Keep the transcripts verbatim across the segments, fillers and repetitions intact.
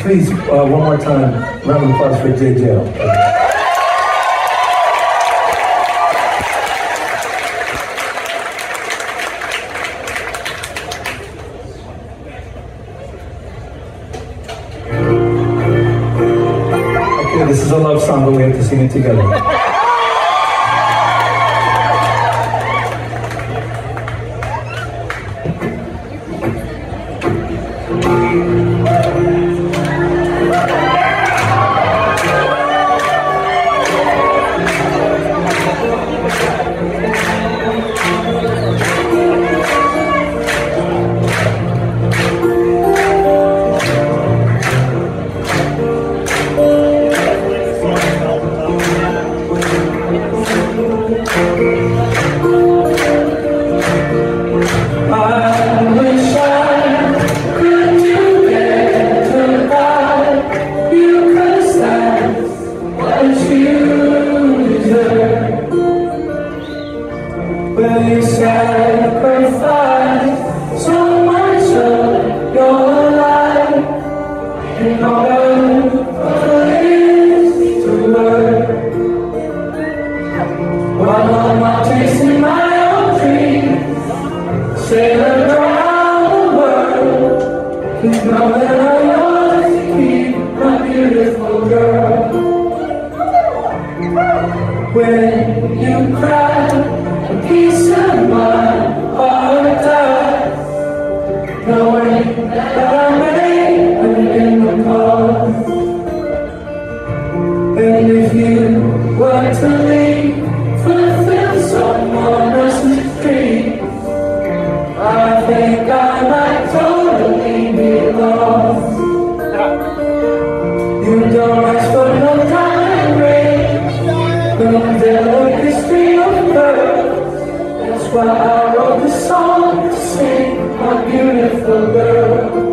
Please, uh, one more time, round of applause for J J L. Okay, this is a love song, but we have to sing it together. When you cry, a piece of my heart dies, knowing that I made an ENCORE. And if you were to leave, fulfill someone else's dream, I think I might totally be lost. You don't ask for no time range, no delicate history of birth. That's why I wrote this song to sing my beautiful girl.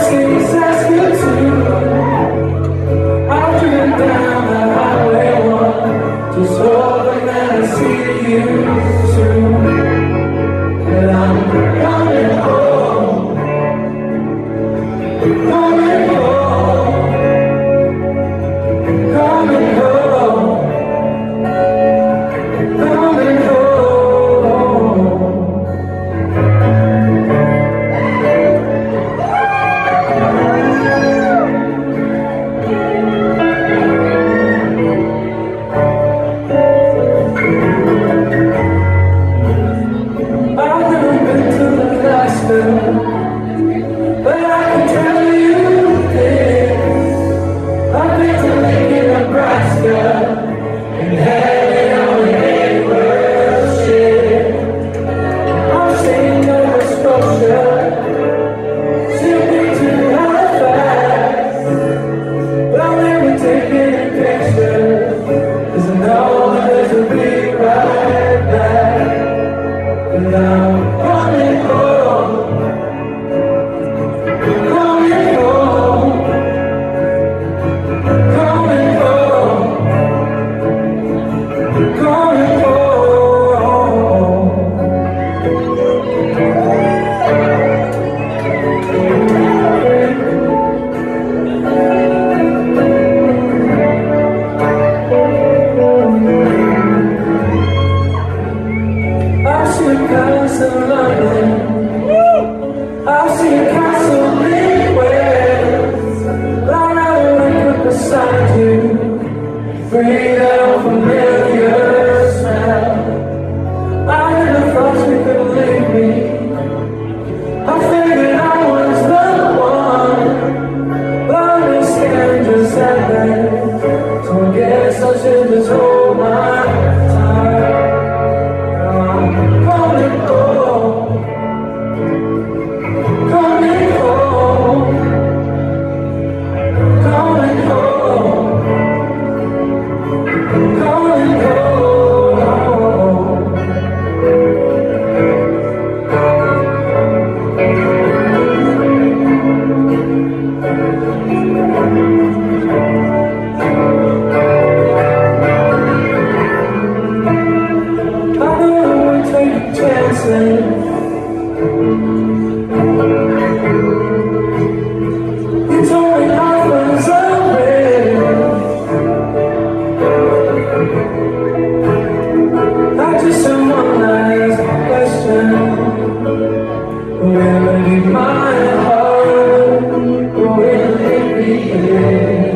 seems as good too. I've driven down the highway one, just hoping that I see you soon. And I'm coming home, coming home, coming home, coming home. But I can tell you this, I've been to Lincoln, Nebraska, and had it on the neighbor's shit. I've seen Nova Scotia, simply too Halifax, but I've never taken a picture, 'cause I know there's a big ride back, and I'm coming home. I've seen a castle in London, I've seen a castle anywhere, but I'd rather wake up beside you, breathe that unfamiliar smell. I never thought you could leave me, I figured I was the one, but I understand just that bad, so I guess I should just hold my time. Coming home, coming home, coming home, coming home. I know we're taking chances, you told me life was unreal. Not just someone last question, will it be my heart, or will it be his?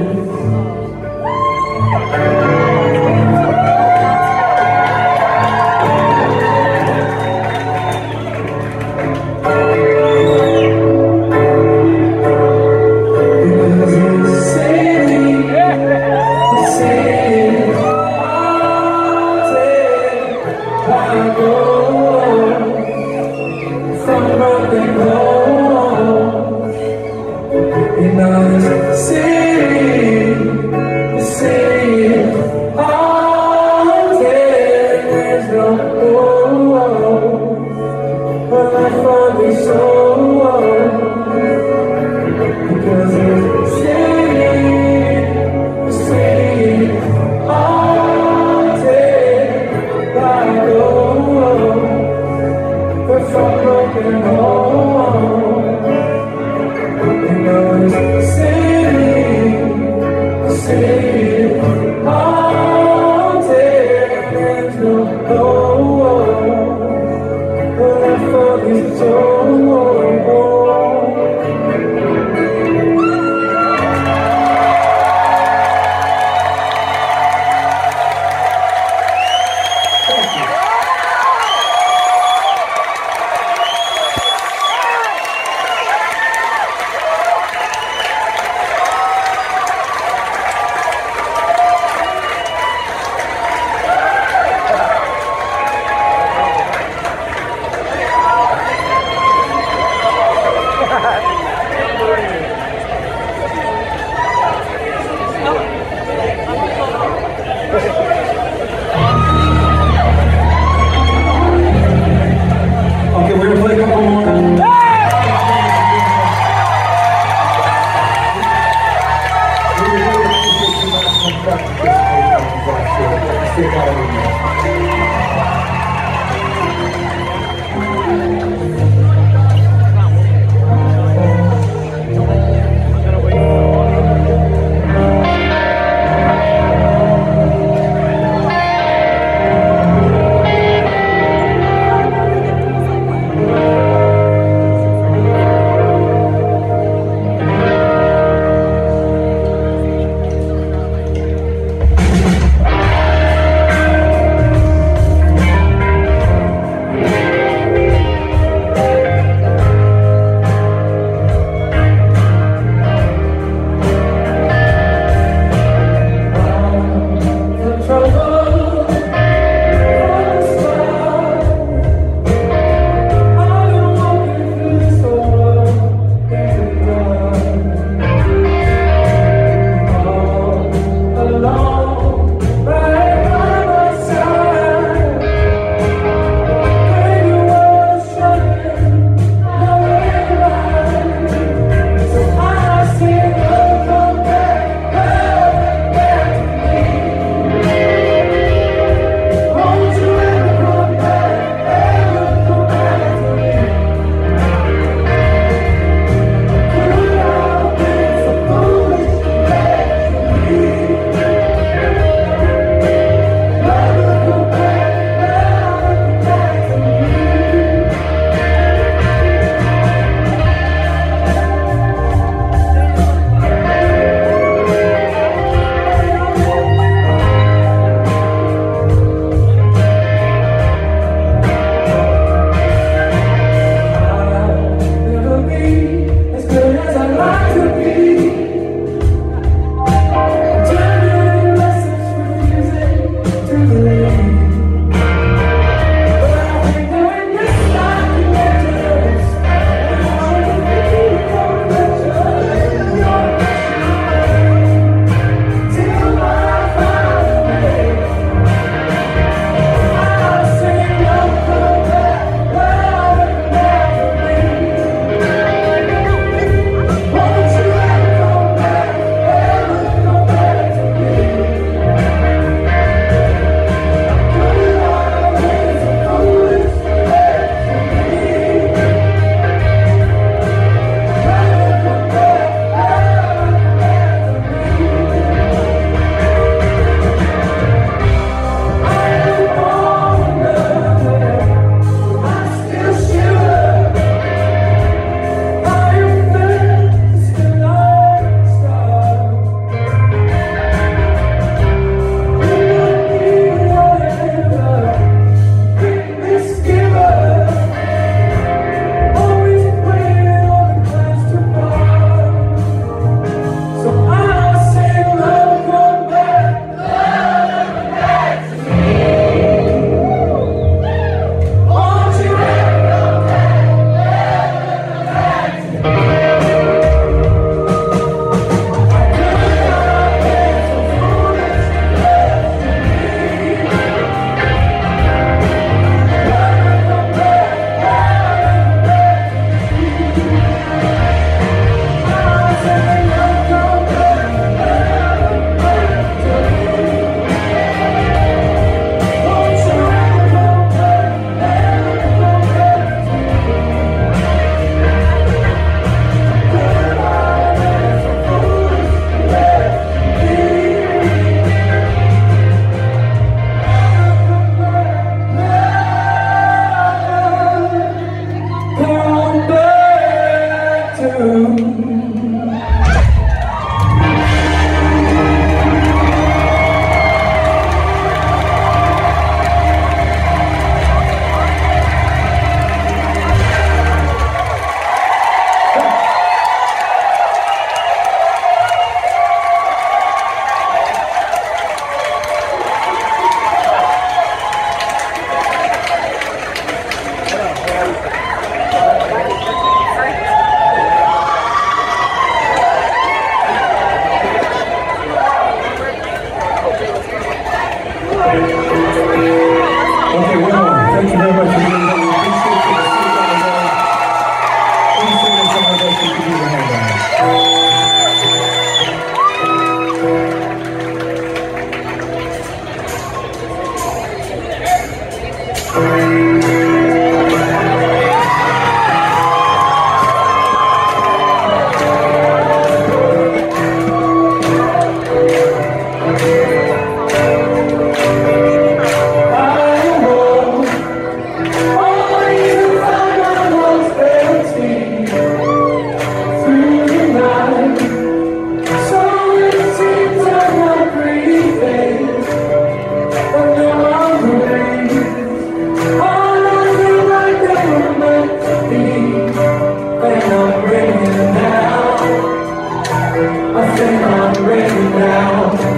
now.